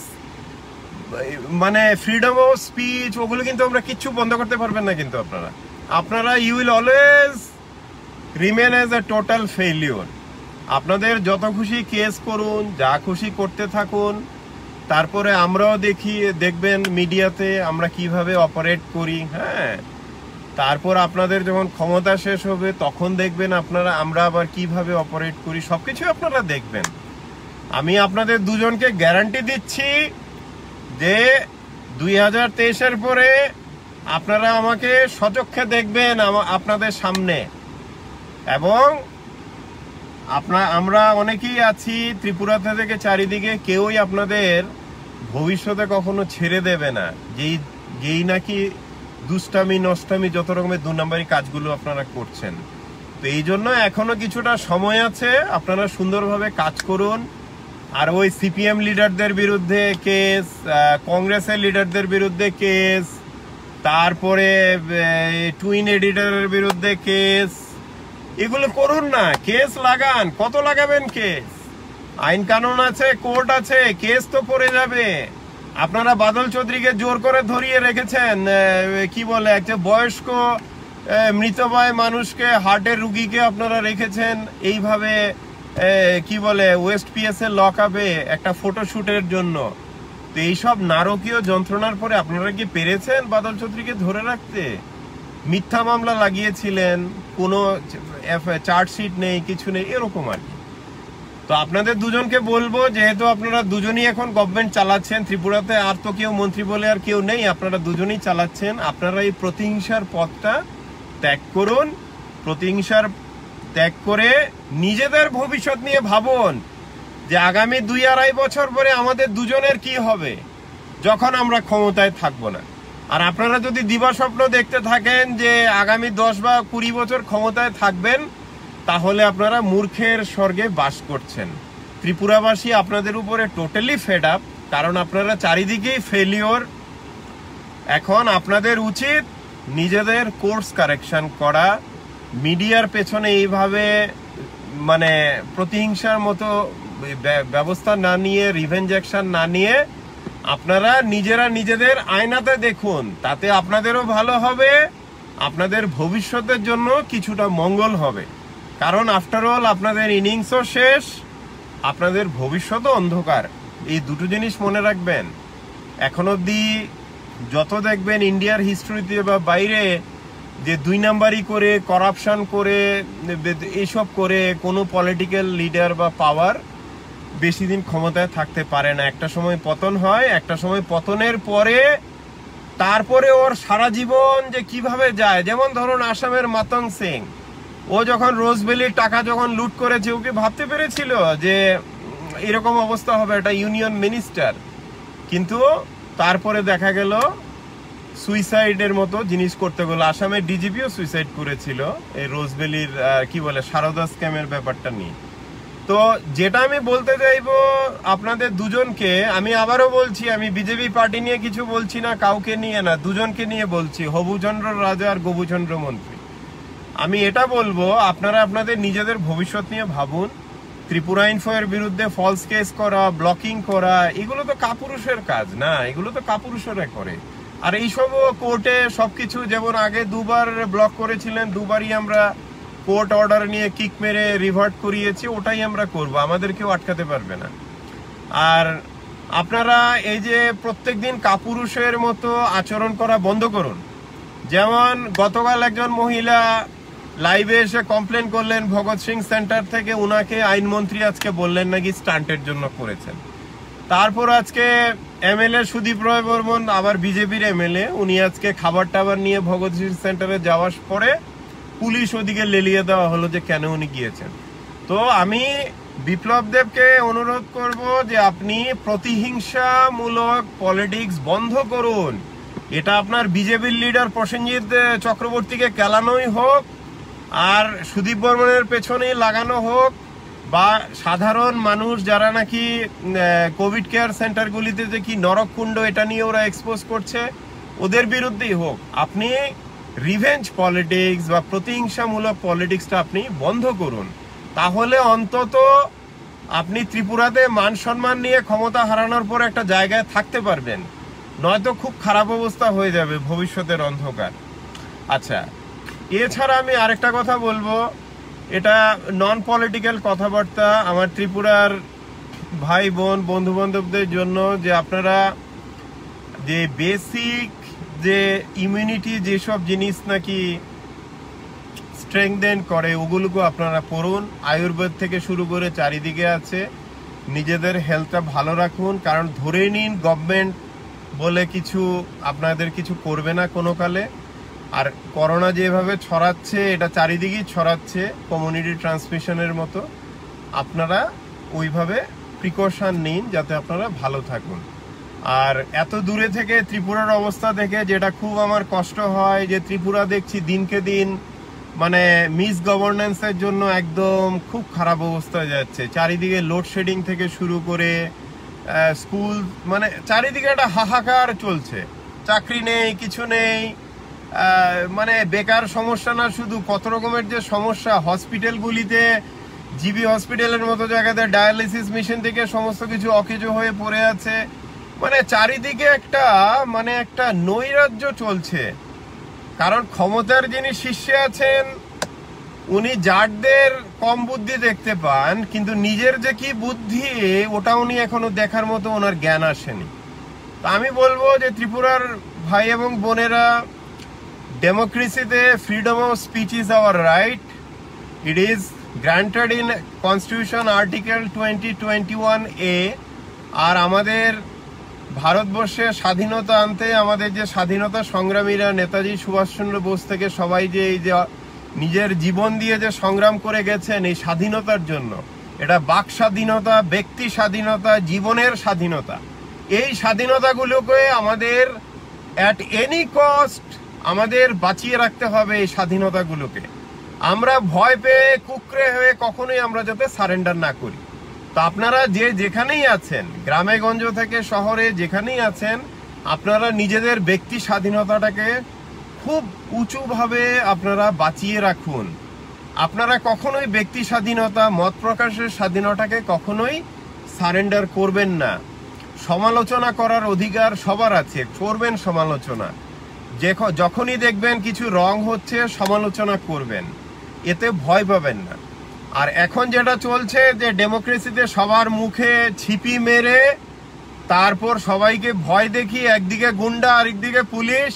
মানে ফ্রিডম অফ স্পিচ, ওগুলো কিন্তু আমরা কিচ্ছু বন্ধ করতে পারবেন না। কিন্তু আপনারা আপনারা you will always remain as a total failure. আপনাদের যত খুশি কেস করুন, যা খুশি করতে থাকুন, তারপরে আমরাও দেখি, দেখবেন মিডিয়াতে আমরা কিভাবে অপারেট করি। হ্যাঁ, তারপর আপনাদের যখন ক্ষমতা শেষ হবে তখন দেখবেন আপনারা আমরা আবার কিভাবে অপারেট করি, সবকিছু আপনারা দেখবেন। আমি আপনাদের দুজনকে গ্যারান্টি দিচ্ছি যে দুই হাজার তেইশের পরে আপনারা আমাকে সচক্ষে দেখবেন আপনাদের সামনে। এবং আপনার আমরা অনেকেই আছি ত্রিপুরাতে থেকে চারিদিকে, কেউই আপনাদের ভবিষ্যতে কখনো ছেড়ে দেবে না, যেই যেই নাকি দুষ্টামি নষ্টামি যত রকমের দু নম্বরী কাজগুলো আপনারা করছেন। তো এই জন্য এখনো কিছুটা সময় আছে, আপনারা সুন্দরভাবে কাজ করুন। আর ওই সিপিএম লিডারদের বিরুদ্ধে কেস, কংগ্রেসের লিডারদের বিরুদ্ধে কেস, তারপরে টুইন এডিটরের বিরুদ্ধে কেস, এগুলো করুন না। কেস লাগান, কত লাগাবেন কেস? আইন কানুন আছে, কোর্ট আছে, কেস তো পড়ে যাবে। আপনারা বাদল চৌধুরীকে জোর করে ধরিয়ে রেখেছেন, কি বলে, একটা বয়স্ক মৃতপ্রায় মানুষকে, হার্টের রুগীকে আপনারা রেখেছেন এইভাবে, কি বলে, ওয়েস্ট পিএস এর লক আপে একটা ফটোশুটের জন্য। তো এইসব নারকীয় যন্ত্রণার পরে আপনারা কি পেরেছেন বাদল চৌধুরীকে ধরে রাখতে? মিথ্যা মামলা লাগিয়েছিলেন, কোনো চার্জশিট নেই, কিছু নেই, এরকম আর কি। তো আপনাদের দুজনকে বলবো, যেহেতু আপনারা দুজনই এখন গভর্নমেন্ট চালাচ্ছেন ত্রিপুরাতে, আর তো কেউ মন্ত্রী বলে আর কেউ নেই, আপনারা দুজনই চালাচ্ছেন, আপনারা এই প্রতিহিংসার পথটা ত্যাগ করুন প্রতিহিংসার ত্যাগ করে নিজেদের ভবিষ্যৎ নিয়ে ভাবুন যে আগামী দুই আড়াই বছর পরে আমাদের দুজনের কি হবে যখন আমরা ক্ষমতায় থাকবো না। আর আপনারা যদি দিবাস্বপ্ন দেখতে থাকেন যে আগামী দশ বা কুড়ি বছর ক্ষমতায় থাকবেন, তাহলে আপনারা মূর্খের স্বর্গে বাস করছেন। ত্রিপুরাবাসী আপনাদের উপরে টোটালি ফেড আপ, কারণ আপনারা চারিদিকেই ফেলিওর। এখন আপনাদের উচিত নিজেদের কোর্স কারেকশন করা, মিডিয়ার পেছনে এইভাবে মানে প্রতিহিংসার মতো ব্যবস্থা না নিয়ে, রিভেঞ্জ অ্যাকশন না নিয়ে আপনারা নিজেরা নিজেদের আয়নাতে দেখুন, তাতে আপনাদেরও ভালো হবে, আপনাদের ভবিষ্যতের জন্য কিছুটা মঙ্গল হবে। কারণ আফটার অল আপনাদের ইনিংসও শেষ, আপনাদের ভবিষ্যৎও অন্ধকার। এই দুটো জিনিস মনে রাখবেন। এখন অবধি যত দেখবেন ইন্ডিয়ার হিস্ট্রিতে বা বাইরে যে দুই নাম্বারই করে, করাপশন করে, এইসব করে কোনো পলিটিক্যাল লিডার বা পাওয়ার বেশি দিন ক্ষমতায় থাকতে পারে না। একটা সময় পতন হয়, একটা সময় পতনের পরে তারপরে ওর সারা জীবন যে কিভাবে যায়, যেমন ধরুন আসামের মাতং সিং, ও যখন রোজভ্যালির টাকা যখন লুট করেছে, ওকে ভাবতে পেরেছিল যে এরকম অবস্থা হবে, এটা ইউনিয়ন মিনিস্টার, কিন্তু তারপরে দেখা গেল সুইসাইডের মতো জিনিস করতে গেল। আসামের ডিজিপিও সুইসাইড করেছিল এই রোজভ্যালির কি বলে সারদা স্ক্যামের ব্যাপারটা নিয়ে। তো যেটা আমি বলতে চাইবো আপনাদের দুজনকে, আমি আবারও বলছি, আমি বিজেপি পার্টি নিয়ে কিছু বলছি না, কাউকে নিয়ে না, দুজনকে নিয়ে বলছি, হবুচন্দ্র রাজা আর গবুচন্দ্র মন্ত্রী। আমি এটা বলবো আপনারা আপনাদের নিজেদের ভবিষ্যৎ নিয়ে ভাবুন। ত্রিপুরা ইনফো এর বিরুদ্ধে ফলস কেস করা, ব্লকিং করা, এগুলো তো কাপুরুষের কাজ না, এগুলো তো কাপুরুষরা করে। আর এইসব কোর্টে সবকিছু, যেমন আগে দুবার ব্লক করেছিলেন, দুবারই আমরা কোর্ট অর্ডার নিয়ে কিক মেরে রিভার্ট করিয়েছি, ওটাই আমরা করব, আমাদের কেউ আটকাতে পারবে না। আর আপনারা এই যে প্রত্যেকদিন কাপুরুষের মতো আচরণ করা বন্ধ করুন। যেমন গতকাল একজন মহিলা লাইভে এসে কমপ্লেন করলেন ভগৎ সিং সেন্টার থেকে, উনাকে আইনমন্ত্রী আজকে বললেন নাকি স্টান্টের জন্য করেছেন। তারপর আজকে এমএলএ সুদীপ রায় বর্মন, আবার বিজেপির এমএলএ, উনি আজকে খাবার টাবার নিয়ে ভগৎ সিং সেন্টারে যাওয়ার পরে পুলিশ ওদিকে লেলিয়ে দেওয়া হলো যে কেন উনি গিয়েছেন। তো আমি বিপ্লব দেবকে অনুরোধ করব যে আপনি প্রতিহিংসামূলক পলিটিক্স বন্ধ করুন। এটা আপনার বিজেপির লিডার প্রসেনজিৎ চক্রবর্তীকে কেলানোই হোক, আর সুদীপ বর্মনের পেছনেই লাগানো হোক, বা সাধারণ মানুষ যারা নাকি কোভিড কেয়ার সেন্টারগুলিতে যে কি নরককুণ্ড এটা নিয়ে ওরা এক্সপোজ করছে, ওদের বিরুদ্ধেই হোক। আপনি রিভেঞ্জ পলিটিক্স বা প্রতিহিংসামূলক পলিটিক্সটা আপনি বন্ধ করুন, তাহলে অন্তত আপনি ত্রিপুরাতে মান সম্মান নিয়ে ক্ষমতা হারানোর পর একটা জায়গায় থাকতে পারবেন, নয়তো খুব খারাপ অবস্থা হয়ে যাবে ভবিষ্যতের অন্ধকার। আচ্ছা, এছাড়া আমি আরেকটা কথা বলবো, এটা নন পলিটিক্যাল কথাবার্তা আমার ত্রিপুরার ভাই বোন বন্ধু বান্ধবদের জন্য, যে আপনারা যে বেসিক যে ইমিউনিটি যেসব জিনিস নাকি স্ট্রেংথেন করে, ওগুলোকে আপনারা পড়ুন। আয়ুর্বেদ থেকে শুরু করে চারিদিকে আছে। নিজেদের হেলথটা ভালো রাখুন, কারণ ধরে নিন গভর্নমেন্ট বলে কিছু আপনাদের কিছু করবে না কোনো কালে। আর করোনা যেভাবে ছড়াচ্ছে, এটা চারিদিকেই ছড়াচ্ছে কমিউনিটি ট্রান্সমিশনের মতো, আপনারা ওইভাবে প্রিকশন নিন যাতে আপনারা ভালো থাকুন। আর এত দূরে থেকে ত্রিপুরার অবস্থা দেখে যেটা খুব আমার কষ্ট হয়, যে ত্রিপুরা দেখছি দিনকে দিন মানে মিস গভর্নেন্সের জন্য একদম খুব খারাপ অবস্থায় যাচ্ছে। চারিদিকে লোডশেডিং থেকে শুরু করে স্কুল, মানে চারিদিকে একটা হাহাকার চলছে, চাকরি নেই, কিছু নেই, মানে বেকার সমস্যা না শুধু, কত রকমের যে সমস্যা। হসপিটালগুলিতে, জিবি হসপিটালের মতো জায়গাতে ডায়ালিসিস মেশিন থেকে সমস্ত কিছু অকেজো হয়ে পড়ে আছে। মানে চারিদিকে একটা মানে একটা নৈরাজ্য চলছে। কারণ ক্ষমতার যিনি শীর্ষে আছেন উনি জাটদের কম বুদ্ধি দেখতে পান, কিন্তু নিজের যে কি বুদ্ধি ওটা উনি এখনো দেখার মতো ওনার জ্ঞান আসেনি। তো আমি বলবো যে ত্রিপুরার ভাই এবং বোনেরা, ডেমোক্রেসিতে freedom of speech is our right, it is granted in constitution article twenty twenty one A. আর আমাদের ভারতবর্ষে স্বাধীনতা আনতে আমাদের যে স্বাধীনতা সংগ্রামীরা, নেতাজি সুভাষচন্দ্র বোস থেকে সবাই যে এই যে নিজের জীবন দিয়ে যে সংগ্রাম করে গেছেন এই স্বাধীনতার জন্য, এটা বাক স্বাধীনতা, ব্যক্তি স্বাধীনতা, জীবনের স্বাধীনতা, এই স্বাধীনতাগুলোকে আমাদের অ্যাট এনি কস্ট আমাদের বাঁচিয়ে রাখতে হবে। এই স্বাধীনতাগুলোকে আমরা ভয় পেয়ে কুকড়ে হয়ে কখনোই আমরা যাতে সারেন্ডার না করি। তো আপনারা যে যেখানেই আছেন, গ্রামে গঞ্জ থেকে শহরে যেখানেই আছেন, আপনারা নিজেদের ব্যক্তি স্বাধীনতাটাকে খুব উঁচুভাবে আপনারা বাঁচিয়ে রাখুন। আপনারা কখনোই ব্যক্তি স্বাধীনতা, মত প্রকাশের স্বাধীনতাকে কখনোই সারেন্ডার করবেন না। সমালোচনা করার অধিকার সবার আছে, করবেন সমালোচনা। যখনই দেখবেন কিছু রং হচ্ছে সমালোচনা করবেন, এতে ভয় পাবেন না। আর এখন যেটা চলছে যে ডেমোক্রেসিতে সবার মুখে ছিপি মেরে তারপর সবাইকে ভয় দেখিয়ে, একদিকে গুন্ডা আরেকদিকে পুলিশ,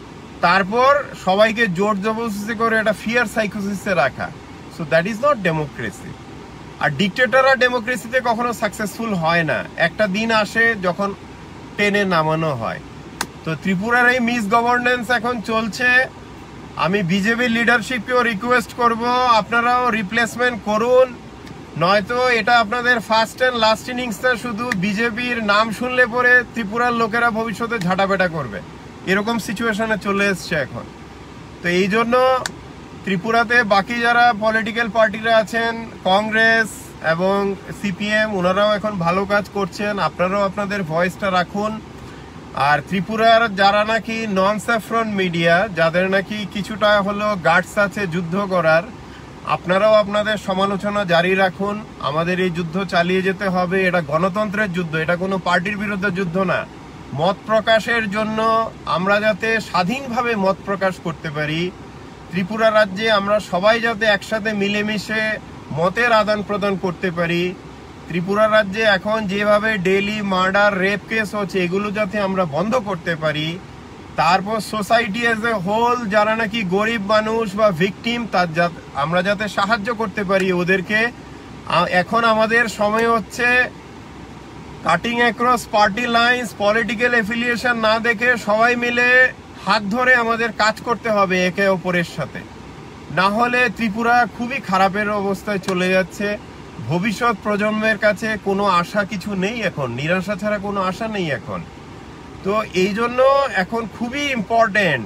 তারপর সবাইকে জোর জবরদস্তি করে এটা ফিয়ার সাইকোসিসে রাখা। So that is not democracy. আর ডিক্টেটররা ডেমোক্রেসিতে কখনো সাকসেসফুল হয় না। একটা দিন আসে যখন টেনে নামানো হয়। তো ত্রিপুরার এই মিস গভর্নেন্স এখন চলছে। আমি বিজেপি লিডারশিপকেও রিকোয়েস্ট করব, আপনারাও রিপ্লেসমেন্ট করুন, নয়তো এটা আপনাদের ফার্স্ট অ্যান্ড লাস্ট ইনিংসটা শুধু বিজেপির নাম শুনলে পরে ত্রিপুরার লোকেরা ভবিষ্যতে ঝাঁটাপেটা করবে, এরকম সিচুয়েশনে চলে এসছে এখন। তো এই জন্য ত্রিপুরাতে বাকি যারা পলিটিক্যাল পার্টিরা আছেন, কংগ্রেস এবং সিপিএম, ওনারাও এখন ভালো কাজ করছেন। আপনারাও আপনাদের ভয়েসটা রাখুন। আর ত্রিপুরার যারা নাকি নন স্যাফরন মিডিয়া, যাদের নাকি কিছুটা হলো গার্ডস আছে যুদ্ধ করার, আপনারাও আপনাদের সমালোচনা জারি রাখুন। আমাদের এই যুদ্ধ চালিয়ে যেতে হবে। এটা গণতন্ত্রের যুদ্ধ, এটা কোনো পার্টির বিরুদ্ধে যুদ্ধ না। মত প্রকাশের জন্য আমরা যাতে স্বাধীনভাবে মত প্রকাশ করতে পারি, ত্রিপুরা রাজ্যে আমরা সবাই যাতে একসাথে মিলেমিশে মতের আদান প্রদান করতে পারি, ত্রিপুরা রাজ্যে এখন যেভাবে ডেইলি মার্ডার, রেপ কেস হচ্ছে, এগুলো যাতে আমরা বন্ধ করতে পারি, তারপর সোসাইটি এজ এ হোল যারা নাকি গরিব মানুষ বা ভিকটিম, তার আমরা যাতে সাহায্য করতে পারি ওদেরকে। এখন আমাদের সময় হচ্ছে cutting across party lines, political affiliation না দেখে সবাই মিলে হাত ধরে আমাদের কাজ করতে হবে একে অপরের সাথে। না হলে ত্রিপুরা খুবই খারাপের অবস্থায় চলে যাচ্ছে। ভবিষ্যৎ প্রজন্মের কাছে কোনো আশা কিছু নেই এখন, নিরাশা ছাড়া কোনো আশা নেই এখন। তো এই জন্য এখন খুবই ইম্পর্টেন্ট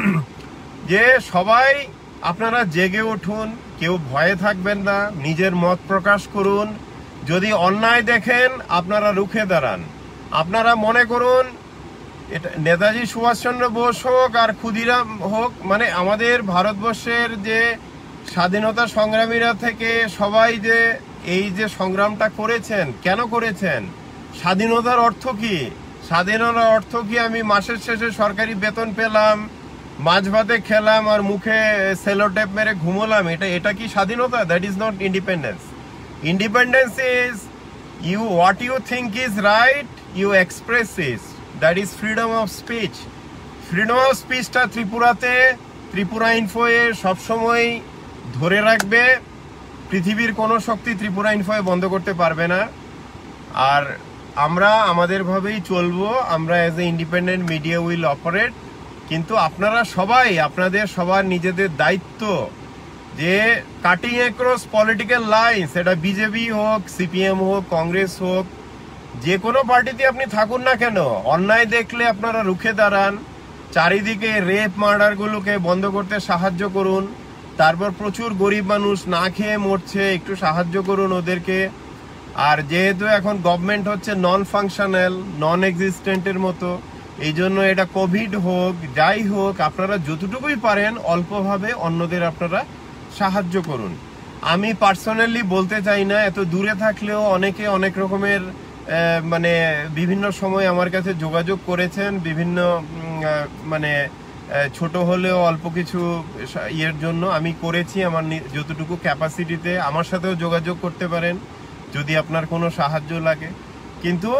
যে সবাই আপনারা জেগে উঠুন, কেউ ভয়ে থাকবেন না, নিজের মত প্রকাশ করুন। যদি অন্যায় দেখেন আপনারা রুখে দাঁড়ান। আপনারা মনে করুন এটা নেতাজি সুভাষচন্দ্র বোস হোক আর ক্ষুদিরাম হোক, মানে আমাদের ভারতবর্ষের যে স্বাধীনতা সংগ্রামীরা থেকে সবাই যে এই যে সংগ্রামটা করেছেন, কেন করেছেন? স্বাধীনতার অর্থ কি? স্বাধীনতার অর্থ কি আমি মাসের শেষে সরকারি বেতন পেলাম, মাছ ভাতে খেলাম আর মুখে সেলোটেপ মেরে ঘুমোলাম? এটা এটা কি স্বাধীনতা? That is not independence. Independence is you what you think is right, you express it, that is freedom of speech. Freedom of স্পিচটা ত্রিপুরাতে, ত্রিপুরা ইনফোয়ে সবসময় ধরে রাখবে। পৃথিবীর কোনো শক্তি ত্রিপুরা ইনফোয়ে বন্ধ করতে পারবে না। আর আমরা আমাদের ভাবেই চলবো। আমরা as a independent media will operate. কিন্তু আপনারা সবাই আপনাদের সবার নিজেদের দায়িত্ব যে কাটিং অ্যাক্রস পলিটিক্যাল লাইন্স, এটা বিজেপি হোক, সিপিএম হোক, কংগ্রেস হোক, যে কোনো পার্টিতে আপনি থাকুন না কেন, অন্যায় দেখলে আপনারা রুখে দাঁড়ান। চারিদিকে রেপ মার্ডারগুলোকে বন্ধ করতে সাহায্য করুন। তারপর প্রচুর গরিব মানুষ না খেয়ে মরছে, একটু সাহায্য করুন ওদেরকে। আর যেহেতু এখন গভর্নমেন্ট হচ্ছে নন ফাংশনাল, নন এক্সিস্টেন্টের মতো, এই জন্য এটা কোভিড হোক যাই হোক, আপনারা যতটুকুই পারেন অল্পভাবে অন্যদের আপনারা সাহায্য করুন। আমি পার্সোনালি বলতে চাই না, এত দূরে থাকলেও অনেকে অনেক রকমের মানে বিভিন্ন সময় আমার কাছে যোগাযোগ করেছেন, বিভিন্ন মানে ছোট হলেও অল্প কিছু ইয়ের জন্য আমি করেছি আমার যতটুকু ক্যাপাসিটিতে। আমার সাথেও যোগাযোগ করতে পারেন যদি আপনার কোনো সাহায্য লাগে। কিন্তু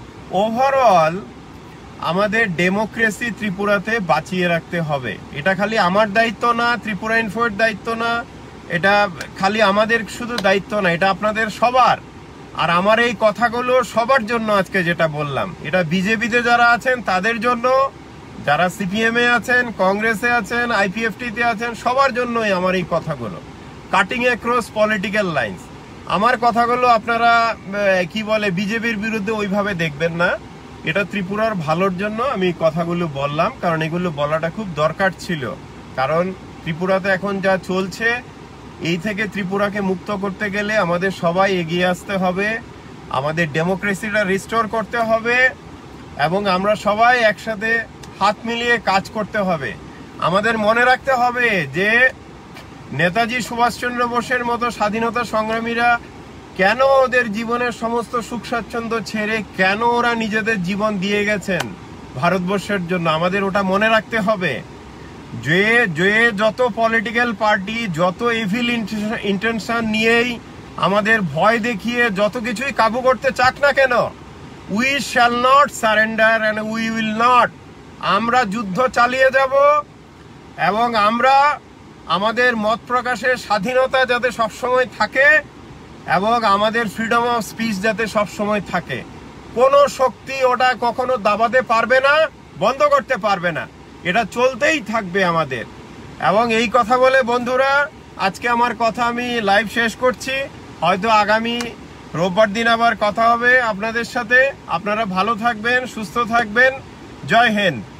ওভারঅল আমাদের ডেমোক্রেসি ত্রিপুরাতে বাঁচিয়ে রাখতে হবে। এটা খালি আমার দায়িত্ব না, ত্রিপুরা ইনফোর দায়িত্ব না, এটা খালি আমাদের শুধু দায়িত্ব না, এটা আপনাদের সবার। আর আমার এই কথাগুলো সবার জন্য আজকে যেটা বললাম, এটা বিজেপিতে যারা আছেন তাদের জন্য, যারা সিপিএম এ আছেন, কংগ্রেসে আছেন, আইপিএফটিতে আছেন, সবার জন্যই আমার এই কথাগুলো, কাটিং অ্যাক্রস পলিটিক্যাল লাইন্স। আমার কথাগুলো আপনারা কি বলে বিজেপির বিরুদ্ধে ওইভাবে দেখবেন না, এটা ত্রিপুরার ভালোর জন্য আমি কথাগুলো বললাম, কারণ এগুলো বলাটা খুব দরকার ছিল। কারণ ত্রিপুরাতে এখন যা চলছে, এই থেকে ত্রিপুরাকে মুক্ত করতে গেলে আমাদের সবাই এগিয়ে আসতে হবে, আমাদের ডেমোক্রেসিটা রিস্টোর করতে হবে, এবং আমরা সবাই একসাথে হাত মিলিয়ে কাজ করতে হবে। আমাদের মনে রাখতে হবে যে নেতাজি সুভাষচন্দ্র বোসের মতো স্বাধীনতা সংগ্রামীরা কেন ওদের জীবনের সমস্ত সুখ স্বাচ্ছন্দ্য ছেড়ে কেন ওরা নিজেদের জীবন দিয়ে গেছেন ভারতবর্ষের জন্য, আমাদের ওটা মনে রাখতে হবে। যে যে যত পলিটিক্যাল পার্টি যত ইভিল ইন্টেনশন নিয়েই আমাদের ভয় দেখিয়ে যত কিছুই কাবু করতে চাক না কেন, we shall not surrender and we will not. আমরা যুদ্ধ চালিয়ে যাব, এবং আমরা আমাদের মত প্রকাশের স্বাধীনতা যাতে সবসময় থাকে, এবং আমাদের ফ্রিডম অফ স্পিচ যাতে সবসময় থাকে। কোনো শক্তি ওটা কখনো দাবাতে পারবে না, বন্ধ করতে পারবে না, এটা চলতেই থাকবে আমাদের। এবং এই কথা বলে বন্ধুরা, আজকে আমার কথা আমি লাইভ শেষ করছি। হয়তো আগামী রোববার দিন আবার কথা হবে আপনাদের সাথে। আপনারা ভালো থাকবেন, সুস্থ থাকবেন। জয় হিন্দ।